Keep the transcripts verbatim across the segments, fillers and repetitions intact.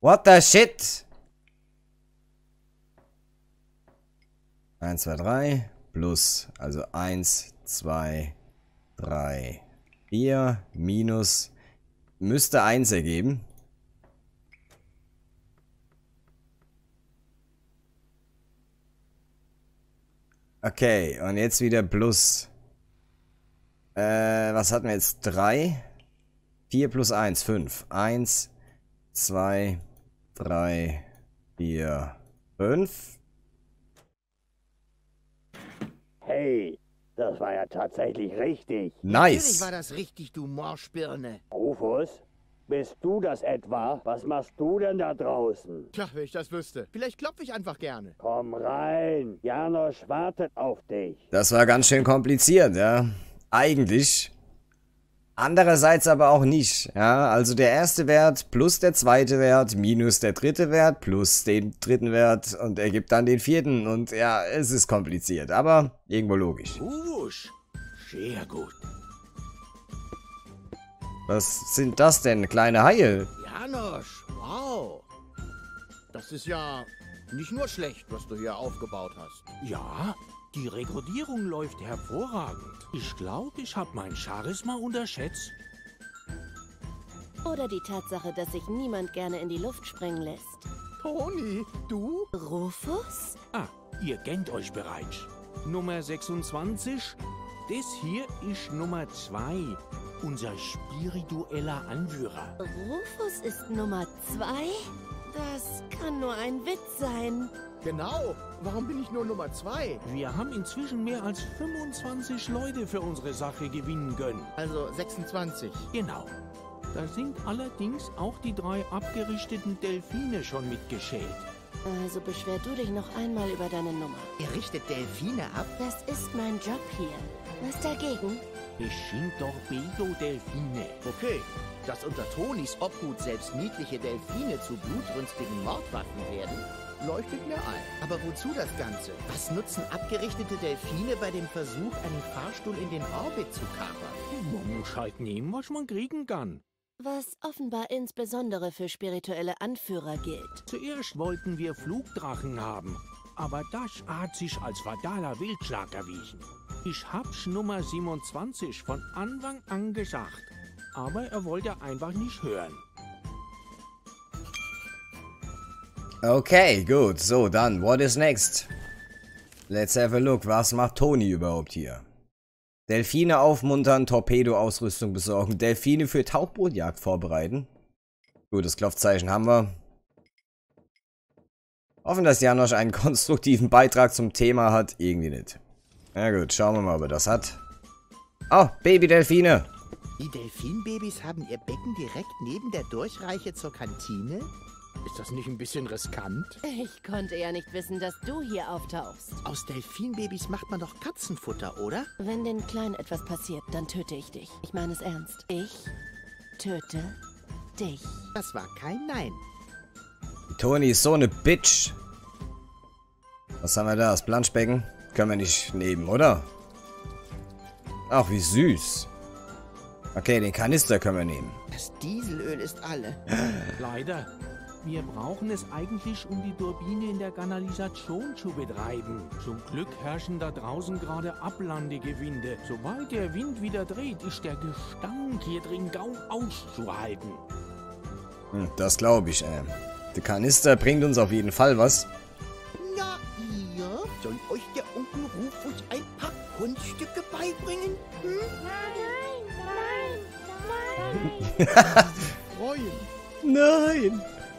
What the shit? eins, zwei, drei plus, also eins, zwei, drei, vier minus, müsste eins ergeben. Okay, und jetzt wieder plus. Äh, was hatten wir jetzt? drei? vier plus eins, fünf. eins, zwei, drei, vier, fünf. Hey, das war ja tatsächlich richtig. Nice. Natürlich war das richtig, du Morschbirne. Rufus, bist du das etwa? Was machst du denn da draußen? Tja, wenn ich das wüsste. Vielleicht klopfe ich einfach gerne. Komm rein, Janosch wartet auf dich. Das war ganz schön kompliziert, ja. Eigentlich. Andererseits aber auch nicht, ja. Also der erste Wert plus der zweite Wert minus der dritte Wert plus den dritten Wert und ergibt dann den vierten. Und ja, es ist kompliziert, aber irgendwo logisch. Wusch. Sehr gut. Was sind das denn, kleine Haie? Janosch, wow. Das ist ja nicht nur schlecht, was du hier aufgebaut hast. Ja, die Rekrutierung läuft hervorragend. Ich glaube, ich habe mein Charisma unterschätzt. Oder die Tatsache, dass sich niemand gerne in die Luft sprengen lässt. Toni, du? Rufus? Ah, ihr kennt euch bereits. Nummer sechsundzwanzig. Das hier ist Nummer zwei. Unser spiritueller Anführer. Rufus ist Nummer zwei? Das kann nur ein Witz sein. Genau. Warum bin ich nur Nummer zwei? Wir haben inzwischen mehr als fünfundzwanzig Leute für unsere Sache gewinnen können. Also sechsundzwanzig. Genau. Da sind allerdings auch die drei abgerichteten Delfine schon mitgeschält. Also beschwer du dich noch einmal über deine Nummer. Ihr richtet Delfine ab? Das ist mein Job hier. Was dagegen? Es sind Torpedo-Delfine. Okay. Dass unter Tonis Obhut selbst niedliche Delfine zu blutrünstigen Mordwaffen werden, leuchtet mir ein. Aber wozu das Ganze? Was nutzen abgerichtete Delfine bei dem Versuch, einen Fahrstuhl in den Orbit zu kapern? Man muss halt nehmen, was man kriegen kann. Was offenbar insbesondere für spirituelle Anführer gilt. Zuerst wollten wir Flugdrachen haben, aber das hat sich als fataler Wildschlag erwiesen. Ich hab's Nummer siebenundzwanzig von Anfang an gesagt, aber er wollte einfach nicht hören. Okay, gut. So, dann, what is next? Let's have a look. Was macht Toni überhaupt hier? Delfine aufmuntern, Torpedo-Ausrüstung besorgen, Delfine für Tauchbootjagd vorbereiten. Gut, das Klopfzeichen haben wir. Hoffen, dass Janosch einen konstruktiven Beitrag zum Thema hat. Irgendwie nicht. Na gut, schauen wir mal, ob er das hat. Oh, Baby-Delfine. Die Delfinbabys haben ihr Becken direkt neben der Durchreiche zur Kantine? Ist das nicht ein bisschen riskant? Ich konnte ja nicht wissen, dass du hier auftauchst. Aus Delfinbabys macht man doch Katzenfutter, oder? Wenn den Kleinen etwas passiert, dann töte ich dich. Ich meine es ernst. Ich töte dich. Das war kein Nein. Toni ist so eine Bitch. Was haben wir da? Das Planschbecken? Können wir nicht nehmen, oder? Ach, wie süß. Okay, den Kanister können wir nehmen. Das Dieselöl ist alle. Leider. Wir brauchen es eigentlich, um die Turbine in der Kanalisation zu betreiben. Zum Glück herrschen da draußen gerade Ablandegewinde. Sobald der Wind wieder dreht, ist der Gestank hier drin kaum auszuhalten. Hm, das glaube ich, ey. Der Kanister bringt uns auf jeden Fall was. Na, ihr? Soll euch der Onkel Rufus ein paar Kunststücke beibringen? Hm? Nein, nein, nein, Freuen. Nein.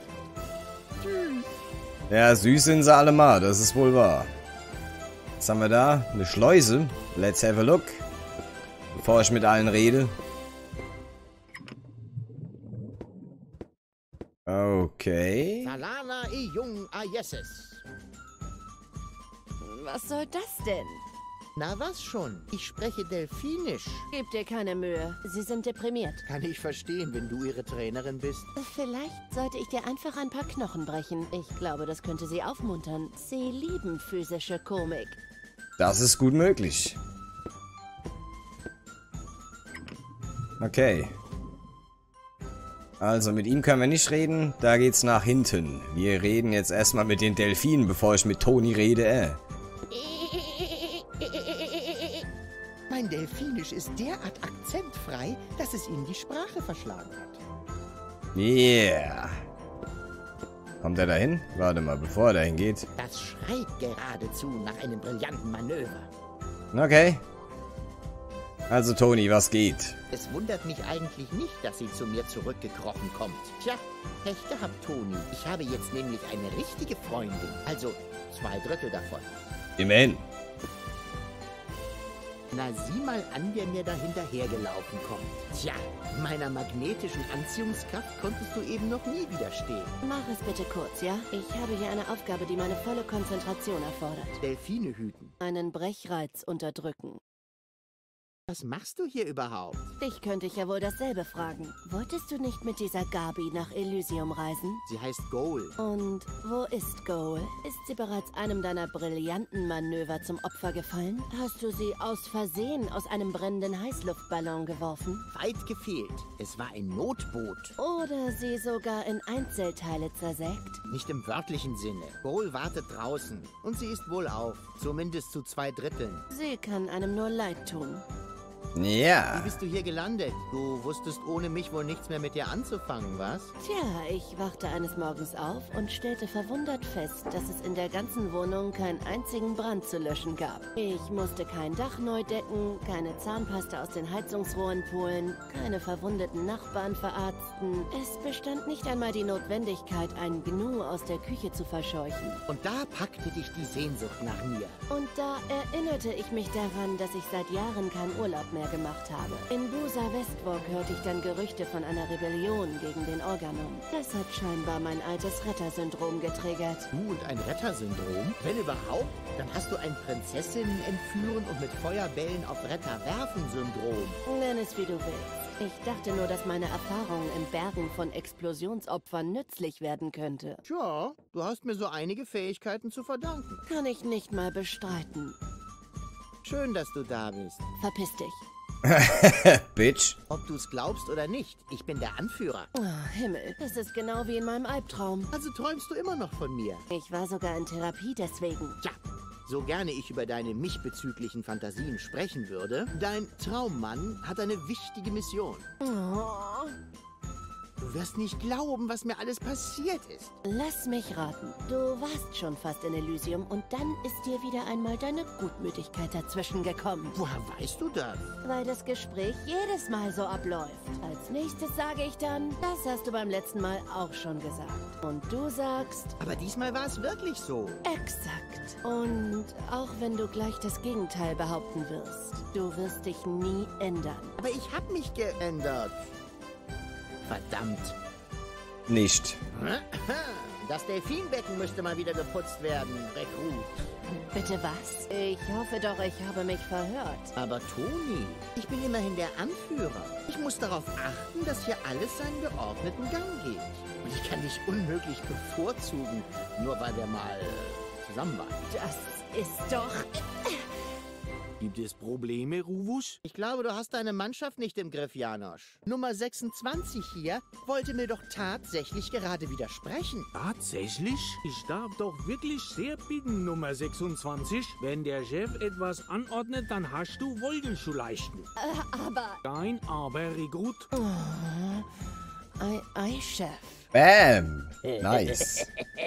Ja, süß sind sie alle mal, das ist wohl wahr. Was haben wir da? Eine Schleuse. Let's have a look. Bevor ich mit allen rede. Okay. Salana e jung a yeses. Was soll das denn? Na was schon? Ich spreche Delfinisch. Gib dir keine Mühe. Sie sind deprimiert. Kann ich verstehen, wenn du ihre Trainerin bist. Vielleicht sollte ich dir einfach ein paar Knochen brechen. Ich glaube, das könnte sie aufmuntern. Sie lieben physische Komik. Das ist gut möglich. Okay. Also mit ihm können wir nicht reden, da geht's nach hinten. Wir reden jetzt erstmal mit den Delfinen, bevor ich mit Toni rede, äh. Mein Delfinisch ist derart akzentfrei, dass es ihm die Sprache verschlagen hat. Yeah. Kommt er dahin? Warte mal, bevor er dahin geht. Das schreit geradezu nach einem brillanten Manöver. Okay. Also Toni, was geht? Es wundert mich eigentlich nicht, dass sie zu mir zurückgekrochen kommt. Tja, Pech gehabt, Toni. Ich habe jetzt nämlich eine richtige Freundin. Also zwei Drittel davon. Immerhin. Na, sieh mal an, wer mir da hinterhergelaufen kommt. Tja, meiner magnetischen Anziehungskraft konntest du eben noch nie widerstehen. Mach es bitte kurz, ja? Ich habe hier eine Aufgabe, die meine volle Konzentration erfordert. Delfine hüten. Einen Brechreiz unterdrücken. Was machst du hier überhaupt? Dich könnte ich ja wohl dasselbe fragen. Wolltest du nicht mit dieser Gabi nach Elysium reisen? Sie heißt Goal. Und wo ist Goal? Ist sie bereits einem deiner brillanten Manöver zum Opfer gefallen? Hast du sie aus Versehen aus einem brennenden Heißluftballon geworfen? Weit gefehlt. Es war ein Notboot. Oder sie sogar in Einzelteile zersägt? Nicht im wörtlichen Sinne. Goal wartet draußen. Und sie ist wohlauf. Zumindest zu zwei Dritteln. Sie kann einem nur leid tun. Wie Ja. bist du hier gelandet? Du wusstest ohne mich wohl nichts mehr mit dir anzufangen, was? Tja, ich wachte eines Morgens auf und stellte verwundert fest, dass es in der ganzen Wohnung keinen einzigen Brand zu löschen gab. Ich musste kein Dach neu decken, keine Zahnpasta aus den Heizungsrohren polen, keine verwundeten Nachbarn verarzten. Es bestand nicht einmal die Notwendigkeit, einen Gnu aus der Küche zu verscheuchen. Und da packte dich die Sehnsucht nach mir. Und da erinnerte ich mich daran, dass ich seit Jahren keinen Urlaub mehr gemacht habe. In Busa Westwalk hörte ich dann Gerüchte von einer Rebellion gegen den Organon. Das hat scheinbar mein altes Rettersyndrom getriggert. Du und ein Rettersyndrom? Wenn überhaupt, dann hast du ein Prinzessinnen entführen und mit Feuerbällen auf Retter werfen Syndrom. Nenn es wie du willst. Ich dachte nur, dass meine Erfahrung im Bergen von Explosionsopfern nützlich werden könnte. Tja, du hast mir so einige Fähigkeiten zu verdanken. Kann ich nicht mal bestreiten. Schön, dass du da bist. Verpiss dich. Bitch. Ob du es glaubst oder nicht, ich bin der Anführer. Oh, Himmel, das ist genau wie in meinem Albtraum. Also träumst du immer noch von mir. Ich war sogar in Therapie deswegen. Tja, so gerne ich über deine mich bezüglichen Fantasien sprechen würde, dein Traummann hat eine wichtige Mission. Oh. Du wirst nicht glauben, was mir alles passiert ist. Lass mich raten. Du warst schon fast in Elysium und dann ist dir wieder einmal deine Gutmütigkeit dazwischen gekommen. Woher weißt du das? Weil das Gespräch jedes Mal so abläuft. Als nächstes sage ich dann, das hast du beim letzten Mal auch schon gesagt. Und du sagst, Aber diesmal war es wirklich so. exakt. Und auch wenn du gleich das Gegenteil behaupten wirst, du wirst dich nie ändern. Aber ich habe mich geändert. Verdammt. Nicht. Das Delfinbecken müsste mal wieder geputzt werden, Rekrut. Bitte was? Ich hoffe doch, ich habe mich verhört. Aber Toni, ich bin immerhin der Anführer. Ich muss darauf achten, dass hier alles seinen geordneten Gang geht. Und ich kann dich unmöglich bevorzugen, nur weil wir mal äh, zusammen waren. Das ist doch... Gibt es Probleme, Ruvus? Ich glaube, du hast deine Mannschaft nicht im Griff, Janosch. Nummer sechsundzwanzig hier wollte mir doch tatsächlich gerade widersprechen. Tatsächlich? Ich darf doch wirklich sehr bitten, Nummer sechsundzwanzig. Wenn der Chef etwas anordnet, dann hast du Folge zu leisten. Äh, aber... Kein Aber, Rekrut. Ei, ei, Chef. Bam. Nice.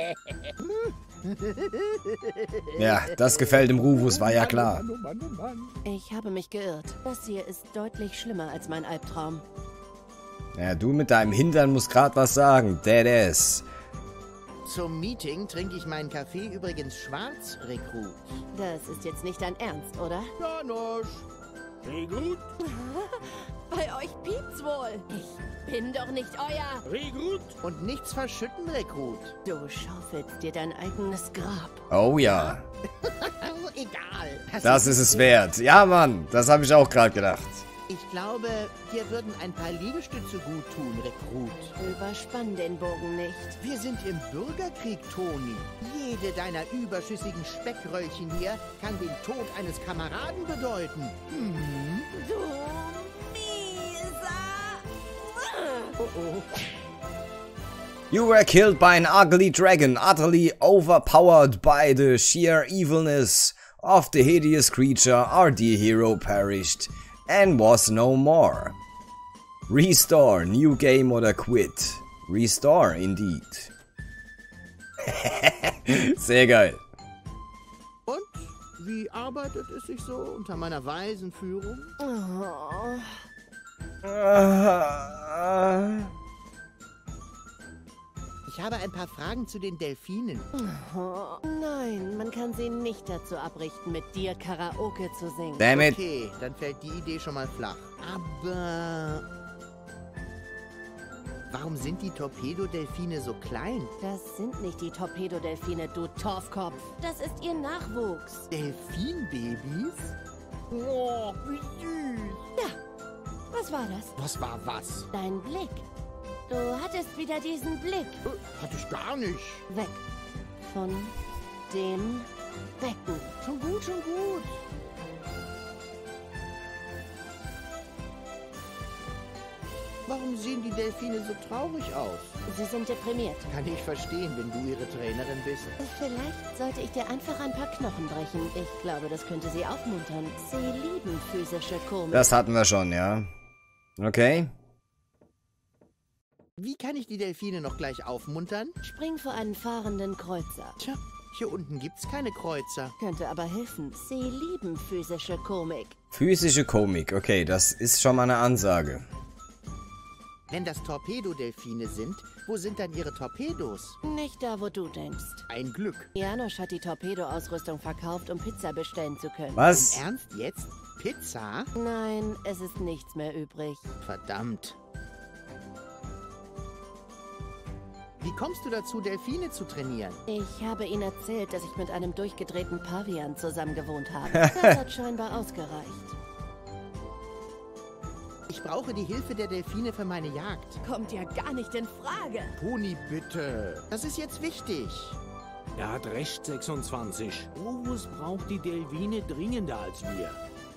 Ja, das gefällt dem Rufus, war ja klar. Oh Mann, oh Mann. Ich habe mich geirrt. Das hier ist deutlich schlimmer als mein Albtraum. Ja, du mit deinem Hintern musst grad was sagen. Deadass. Zum Meeting trinke ich meinen Kaffee übrigens schwarz, Rekrut. Das ist jetzt nicht dein Ernst, oder? Janosch. Rekrut, Bei euch piept's wohl. Ich bin doch nicht euer. Rekrut. Und nichts verschütten, Rekrut. Du schaufelst dir dein eigenes Grab. Oh ja. Oh, egal. Das ist es wert. Ja, Mann. Das habe ich auch gerade gedacht. Ich glaube, dir würden ein paar Liegestütze gut tun, Rekrut. Überspann den Bogen nicht. Wir sind im Bürgerkrieg, Toni. Jede deiner überschüssigen Speckröllchen hier kann den Tod eines Kameraden bedeuten. Hm. Du mieser... Oh oh. You were killed by an ugly dragon, utterly overpowered by the sheer evilness of the hideous creature. Our dear hero perished and was no more. Restore, new game oder quit. Restore, indeed. Sehr geil. Und? Wie arbeitet es sich so unter meiner weisen Führung? Oh. Ich habe ein paar Fragen zu den Delfinen. Oh, nein, man kann sie nicht dazu abrichten, mit dir Karaoke zu singen. Damn it. Okay, dann fällt die Idee schon mal flach. Aber... warum sind die Torpedodelfine so klein? Das sind nicht die Torpedodelfine, du Torfkopf. Das ist ihr Nachwuchs. Delfinbabys? Oh, wie süß. Ja, was war das? Was war was? Dein Blick. Du hattest wieder diesen Blick. Äh, hatte ich gar nicht. Weg von dem Becken. Schon gut, schon gut. Warum sehen die Delfine so traurig aus? Sie sind deprimiert. Kann ich verstehen, wenn du ihre Trainerin bist. Vielleicht sollte ich dir einfach ein paar Knochen brechen. Ich glaube, das könnte sie aufmuntern. Sie lieben physische Komik. Das hatten wir schon, ja. Okay. Wie kann ich die Delfine noch gleich aufmuntern? Spring vor einen fahrenden Kreuzer. Tja, hier unten gibt's keine Kreuzer. Könnte aber helfen. Sie lieben physische Komik. Physische Komik, okay, das ist schon mal eine Ansage. Wenn das Torpedodelfine sind, wo sind dann ihre Torpedos? Nicht da, wo du denkst. Ein Glück. Janosch hat die Torpedoausrüstung verkauft, um Pizza bestellen zu können. Was? Im Ernst jetzt? Pizza? Nein, es ist nichts mehr übrig. Verdammt. Wie kommst du dazu, Delfine zu trainieren? Ich habe ihnen erzählt, dass ich mit einem durchgedrehten Pavian zusammen gewohnt habe. Das hat scheinbar ausgereicht. Ich brauche die Hilfe der Delfine für meine Jagd. Kommt ja gar nicht in Frage. Toni, bitte. Das ist jetzt wichtig. Er hat recht, sechsundzwanzig. Rovus braucht die Delfine dringender als wir.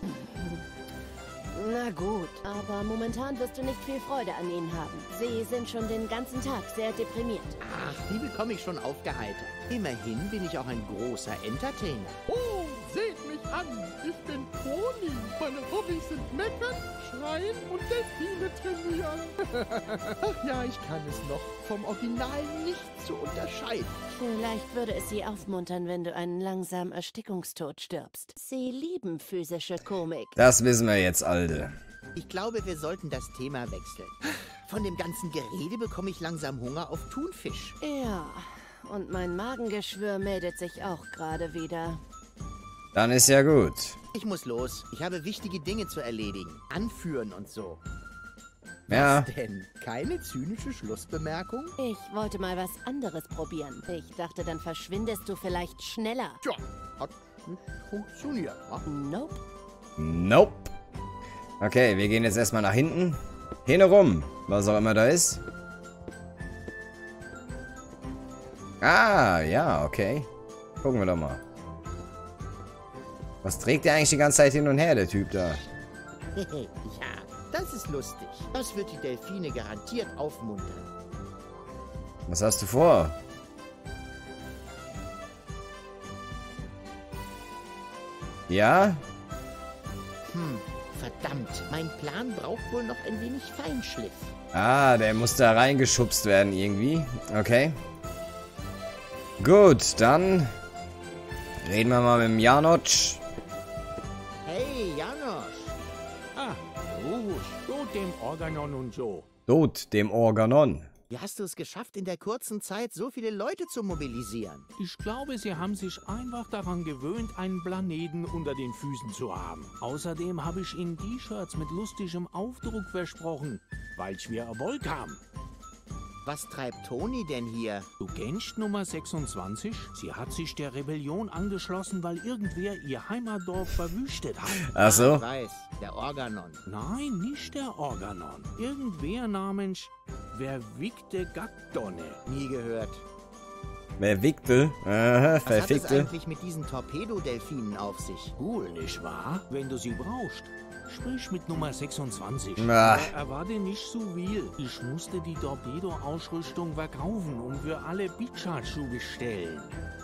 Na gut, aber momentan wirst du nicht viel Freude an ihnen haben. Sie sind schon den ganzen Tag sehr deprimiert. Ach, die bekomme ich schon aufgeheitert. Immerhin bin ich auch ein großer Entertainer. Oh, seht mich an. Ich bin Toni. Meine Hobbys sind meckern, schreien und Delfine trainieren. Ach ja, ich kann es noch. Vom Original nicht zu unterscheiden. Vielleicht würde es sie aufmuntern, wenn du einen langsamen Erstickungstod stirbst. Sie lieben physische Komik. Das wissen wir jetzt, Alter. Ich glaube, wir sollten das Thema wechseln. Von dem ganzen Gerede bekomme ich langsam Hunger auf Thunfisch. Ja, und mein Magengeschwür meldet sich auch gerade wieder. Dann ist ja gut. Ich muss los. Ich habe wichtige Dinge zu erledigen. Anführen und so. Ja. Was denn? Keine zynische Schlussbemerkung? Ich wollte mal was anderes probieren. Ich dachte, dann verschwindest du vielleicht schneller. Tja, hat nicht funktioniert, wa? Nope. Nope. Okay, wir gehen jetzt erstmal nach hinten. Hin rum, was auch immer da ist. Ah, ja, okay. Gucken wir doch mal. Was trägt der eigentlich die ganze Zeit hin und her, der Typ da? Ja, das ist lustig. Das wird die Delfine garantiert aufmuntern. Was hast du vor? Ja? Hm, verdammt. Mein Plan braucht wohl noch ein wenig Feinschliff. Ah, der muss da reingeschubst werden irgendwie. Okay. Gut, dann reden wir mal mit dem Janosch. Hey, Janosch. Ah, Rovus, tot dem Organon und so. Tod dem Organon. Wie hast du es geschafft, in der kurzen Zeit so viele Leute zu mobilisieren? Ich glaube, sie haben sich einfach daran gewöhnt, einen Planeten unter den Füßen zu haben. Außerdem habe ich ihnen T-Shirts mit lustigem Aufdruck versprochen, weil wir Erfolg haben. Was treibt Toni denn hier? Du kennst Nummer sechsundzwanzig? Sie hat sich der Rebellion angeschlossen, weil irgendwer ihr Heimatdorf verwüstet hat. Ach so. Ich weiß, der Organon. Nein, nicht der Organon. Irgendwer namens Verwickte Gattone. Nie gehört. Wer wickte? Aha, Was hat es verfickte. eigentlich mit diesen Torpedodelfinen auf sich? Cool, nicht wahr? Wenn du sie brauchst. Sprich mit Nummer sechsundzwanzig. Na. Aber erwarte nicht so viel. Ich musste die Torpedo-Ausrüstung verkaufen und für alle Bichar zu bestellen.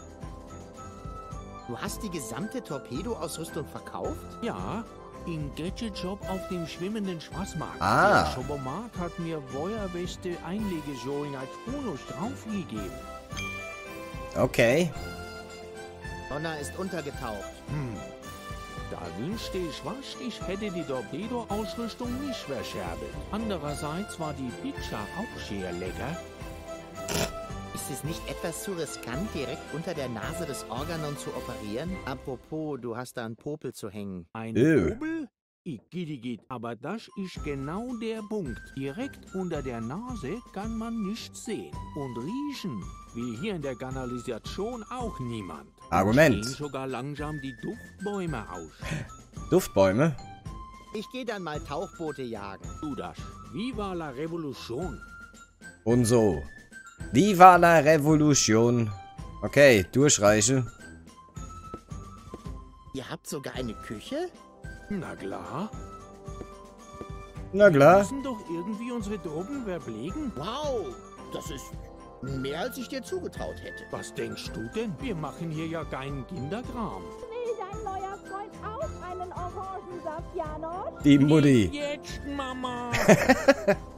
Du hast die gesamte Torpedo-Ausrüstung verkauft? Ja, im Gadget-Shop auf dem schwimmenden Spaßmarkt. Ah. Der Schobomat hat mir Feuerweste Einlegesohlen als Bonus draufgegeben. Okay. Donner ist untergetaucht. Hm. Da wünschte ich fast, ich hätte die Torpedo-Ausrüstung nicht verscherbelt. Andererseits war die Pizza auch sehr lecker. Ist es nicht etwas zu riskant, direkt unter der Nase des Organon zu operieren? Apropos, du hast da einen Popel zu hängen. Ein Ew. Popel? Igidigit, aber das ist genau der Punkt. Direkt unter der Nase kann man nichts sehen. Und riechen, wie hier in der Kanalisation auch niemand. Argument. Es gehen sogar langsam die Duftbäume aus. Duftbäume? Ich gehe dann mal Tauchboote jagen. Du das. Viva la Revolution. Und so. Viva la Revolution. Okay, durchreiche. Ihr habt sogar eine Küche? Na klar. Na Wir klar. müssen doch irgendwie unsere Truppen verpflegen. Wow, das ist mehr, als ich dir zugetraut hätte. Was denkst du denn? Wir machen hier ja keinen Kinderkram. Will dein neuer Freund auch einen Orangensaft, Janosch? Die Mutti. Nicht jetzt, Mama.